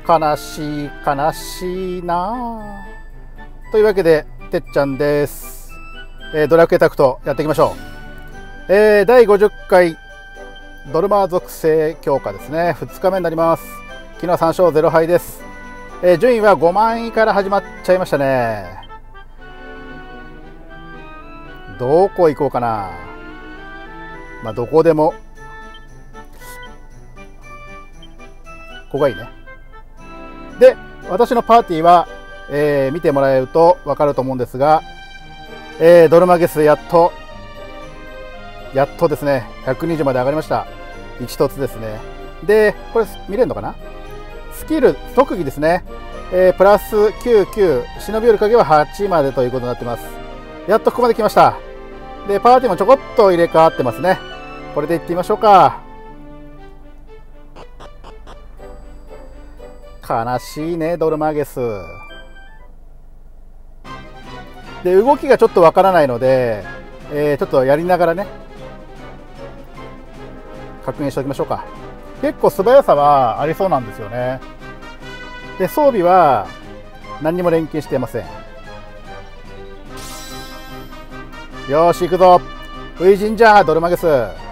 悲しい悲しいな。というわけでてっちゃんです。ドラクエタクトやっていきましょう。第50回ドルマー属性強化ですね。2日目になります。昨日は3勝0敗です。順位は5万位から始まっちゃいましたね。どこ行こうかな。まあどこでもここがいいね。で、私のパーティーは、見てもらえると分かると思うんですが、ドルマゲスやっとですね、120まで上がりました。1つですね。で、これ見れるのかな。スキル、特技ですね。プラス99、忍び寄る影は8までということになってます。やっとここまで来ました。で、パーティーもちょこっと入れ替わってますね。これでいってみましょうか。悲しいね、ドルマゲス。で、動きがちょっとわからないので、ちょっとやりながらね、確認しておきましょうか。結構素早さはありそうなんですよね。で、装備は何にも連携していません。よーし、行くぞ。ウイジンジャー、ドルマゲス。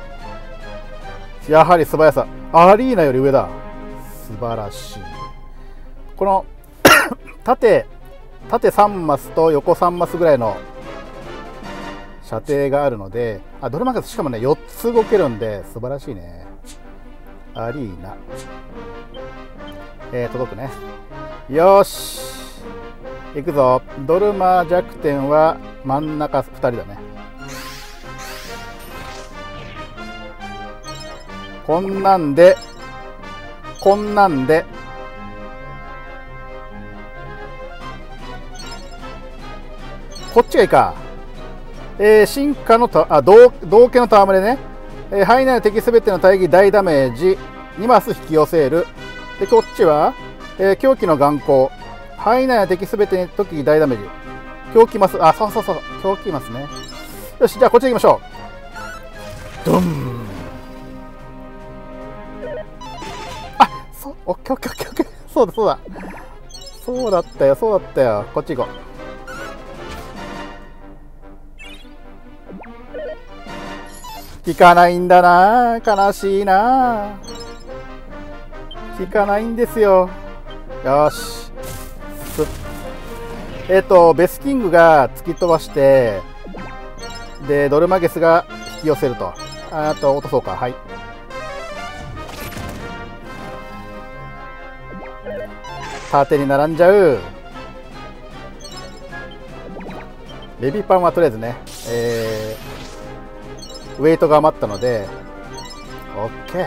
やはり素早さ。アリーナより上だ。素晴らしい。この縦3マスと横3マスぐらいの射程があるので、ドルマゲスしかもね、4つ動けるんで、素晴らしいね。アリーナ。届くね。よし。行くぞ。ドルマ弱点は真ん中2人だね。こんなんで、こっちがいいか。進化の道化の戯れね。範囲内の敵すべての対義大ダメージ2マス引き寄せる。で、こっちは、狂気の眼光。範囲内の敵すべての時大ダメージ。狂気マス、そう。狂気マスね。よし、じゃあこっち行きましょう。ドン。オッケー。そうだ。そうだったよ。こっち行こう。効かないんだな。悲しいな。効かないんですよ。よし。ベスキングが突き飛ばして、で、ドルマゲスが引き寄せると。落とそうか。はい。縦に並んじゃう。ベビーパンはとりあえずね、ウェイトが余ったので、OK。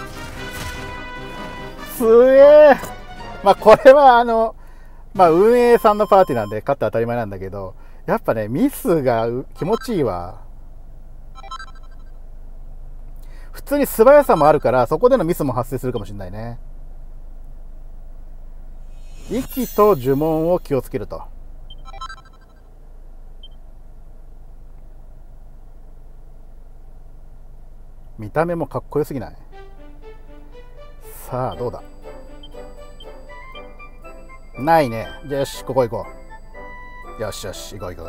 すげえ。まあこれは運営さんのパーティーなんで勝って当たり前なんだけど、やっぱね、ミスが気持ちいいわ。普通に素早さもあるから、そこでのミスも発生するかもしれないね。息と呪文を気をつけると。見た目もかっこよすぎない？さあどうだ。ないね。じゃあよし、ここ行こう。よし行こう。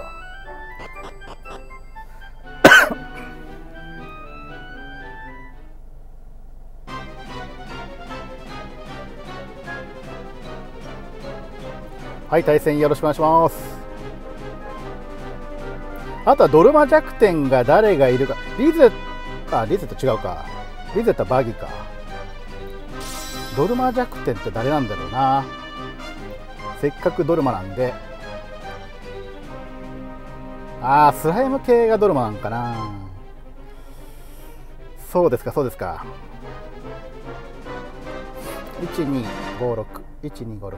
はい、対戦よろしくお願いします。あとはドルマ弱点が誰がいるか。リゼット違うか。リゼットはバギか。ドルマ弱点って誰なんだろうな。せっかくドルマなんで。スライム系がドルマなんかな。そうですか。1256。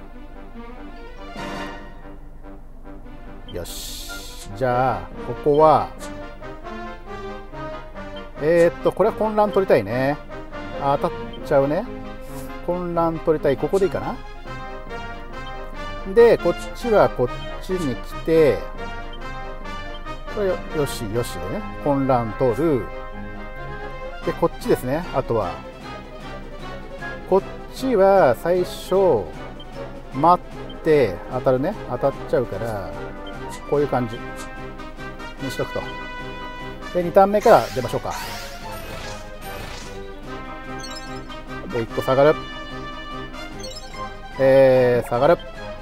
よし。じゃあ、ここは、これは混乱取りたいね。当たっちゃうね。混乱取りたい。ここでいいかな。で、こっちはこっちに来て、これよしでね。混乱取る。で、こっちですね。あとは、こっちは最初待って当たるね、当たっちゃうからこういう感じにしとくと。で2ターン目から出ましょうか。で1個下がる、下がる。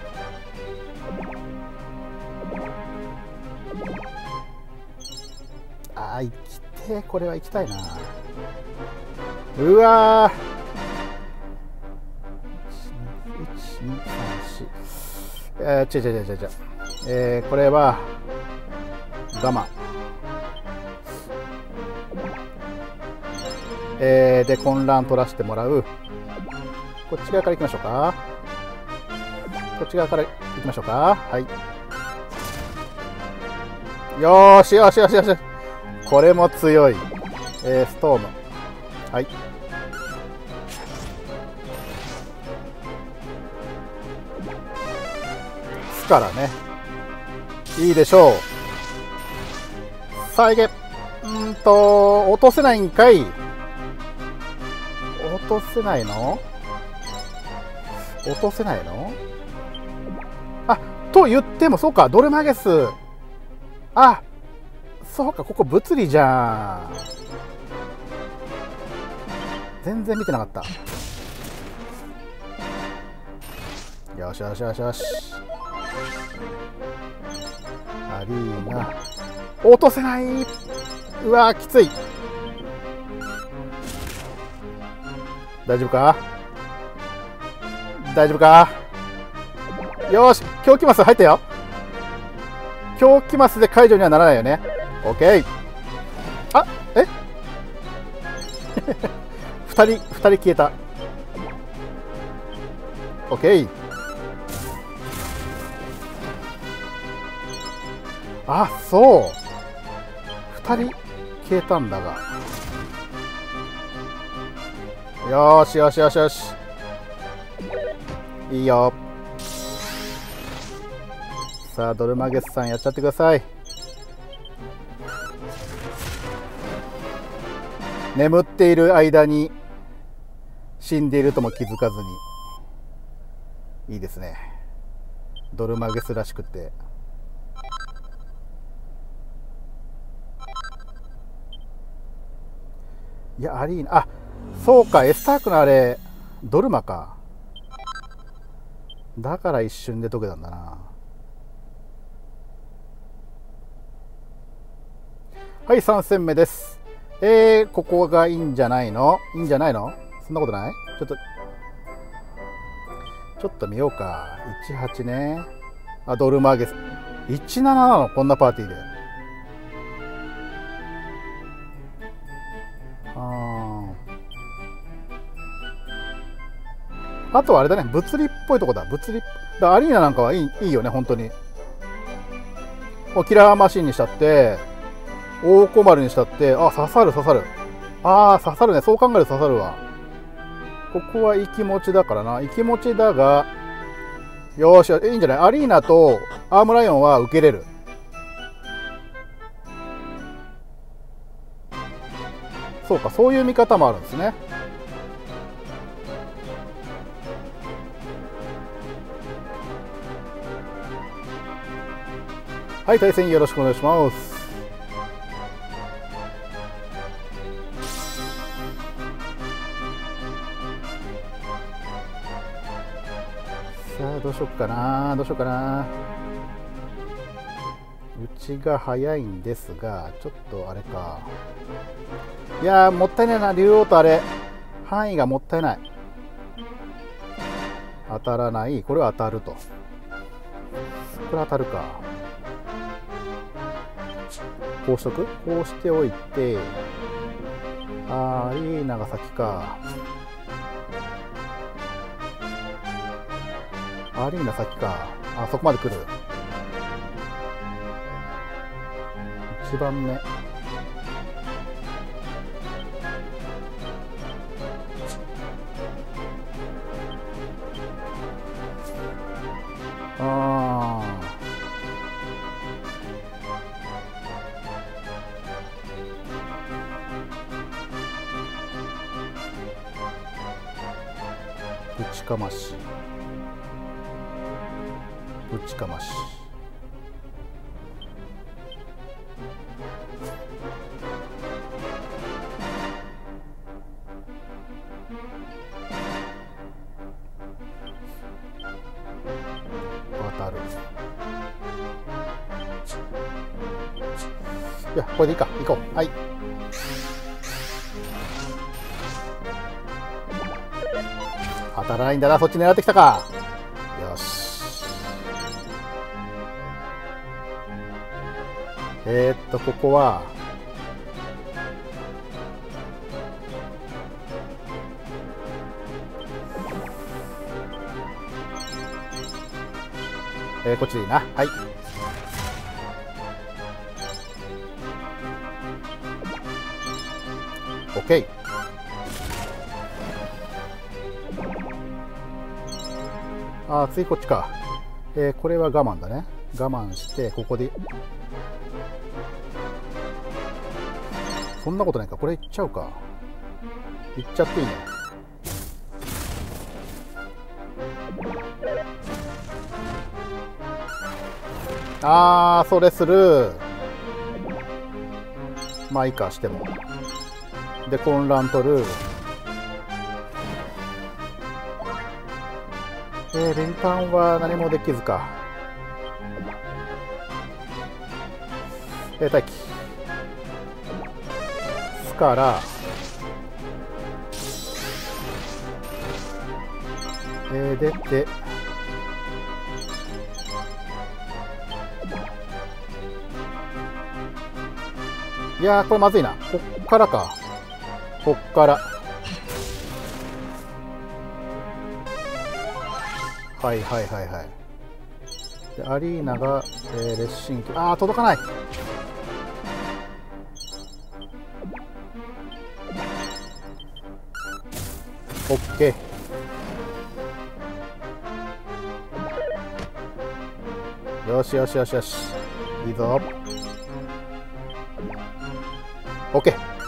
あー、生きて、これは行きたいな。うわー、違う、これは我慢。で混乱取らせてもらう。こっち側から行きましょうか。こっち側から行きましょうか。はい。よーしよしよしよし。これも強い。ストーム。はい。スからね。いいでしょう。再現。落とせないんかい。落とせないの？落とせないの？あ、と言っても、そうか、ドルマゲス。あ、そうか、ここ物理じゃん。全然見てなかった。よしよしよしよし。アリーナ。落とせない。うわー、きつい。大丈夫か？大丈夫か？よーし、狂気マス入ったよ。狂気マスで解除にはならないよね。オッケー。あ、え2人消えた。オッケー。あ、そう。2人消えたんだが。よーしよしよしよし。いいよ。さあ、ドルマゲスさんやっちゃってください。眠っている間に死んでいるとも気づかずに。いいですね。ドルマゲスらしくて。いや、アリーナ、あ、そうか、エスタークのあれドルマか。だから一瞬で解けたんだな。はい、3戦目です。ここがいいんじゃないの？いいんじゃないの？そんなことない？ちょっと見ようか。18ね。あ、ドルマゲス。17なの？こんなパーティーで。あとはあれだね、物理っぽいとこだ。物理だ。アリーナなんかはいいよね、本当に。キラーマシンにしたって、大小丸にしたって、あ、刺さる刺さる。ああ、刺さるね。そう考えると刺さるわ。ここは生き持ちだからな。生き持ちだが、よーし、いいんじゃない？アリーナとアームライオンは受けれる。そうか、そういう見方もあるんですね。はい、対戦よろしくお願いします。さあ、どうしよっかな、どうしようかな。うちが早いんですが、ちょっとあれか。いやー、もったいないな、竜王とあれ。範囲がもったいない。当たらない。これは当たると。これ当たるか。こうしとく？こうしておいて、アリーナが先か。アリーナ先か。あ、そこまで来る。1番目。 ぶちかましぶちかまし。渡る。いや、これでいいか。行こう。はい。当たらないんだな。そっち狙ってきたか。よし。ここはこっちでいいな。はい。OK。ああ、次こっちか。これは我慢だね。我慢してここで。そんなことないか。これいっちゃうか。いっちゃっていいね。あー、それする。まあいいか、しても。で、混乱取る。連関は何もできずか。待機。スから、出て、いやー、これまずいな。こっからか。こっから。はいはいはいはい。でアリーナが、レッシン機。あー、届かない。オッケー。よしよしよしよし。いいぞ。オッケー。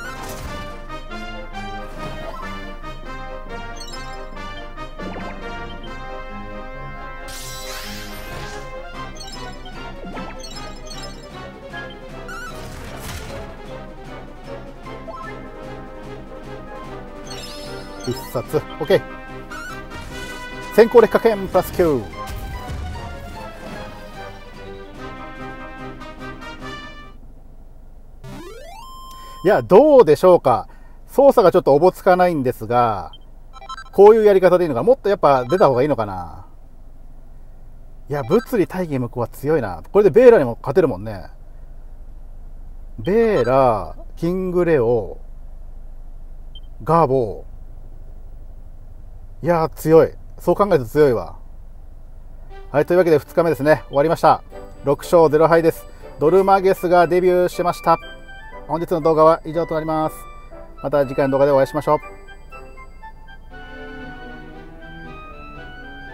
必殺。オッケー。先行劣化圏プラス9。いや、どうでしょうか。操作がちょっとおぼつかないんですが、こういうやり方でいいのか。もっとやっぱ出た方がいいのかな。いや、物理大義無効は強いな。これでベーラにも勝てるもんね。ベーラ、キングレオ、ガーボー。いやー、強い。そう考えると強いわ。はい、というわけで2日目ですね。終わりました。6勝0敗です。ドルマゲスがデビューしました。本日の動画は以上となります。また次回の動画でお会いしましょう。